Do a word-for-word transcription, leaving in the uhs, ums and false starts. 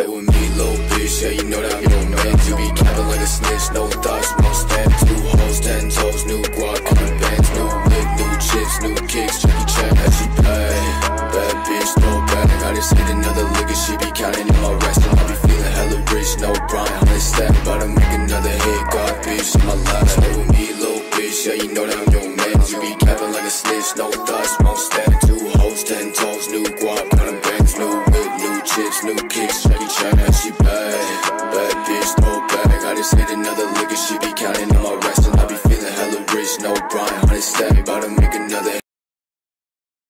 fight with me, little bitch, yeah, you know that I'm no man. You be capping like a snitch, no thoughts, no stamps. New hoes, ten toes, new guac on the bands. New whip, new chips, new kicks.